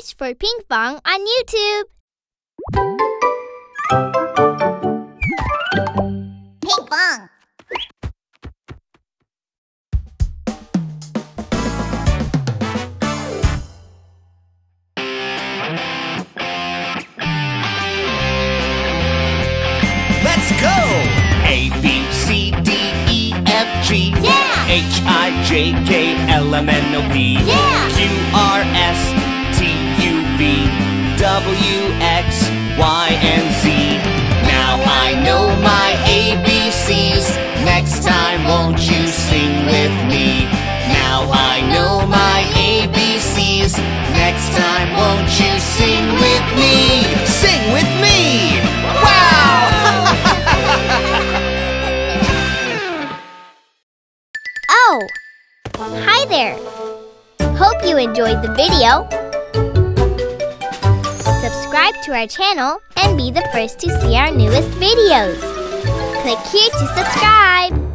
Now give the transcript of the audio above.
Search for Pinkfong on YouTube. Pinkfong. Let's go! A, B, C, D, E, F, G. Yeah! H, I, J, K, L, M, N, O, P. Yeah! Q, R, S, T, U, V. W, X, Y, and Z. Now I know my ABCs. Next time won't you sing with me? Now I know my ABCs. Next time won't you sing with me? Sing with me! Wow! Oh! Hi there! Hope you enjoyed the video. Subscribe to our channel and be the first to see our newest videos. Click here to subscribe.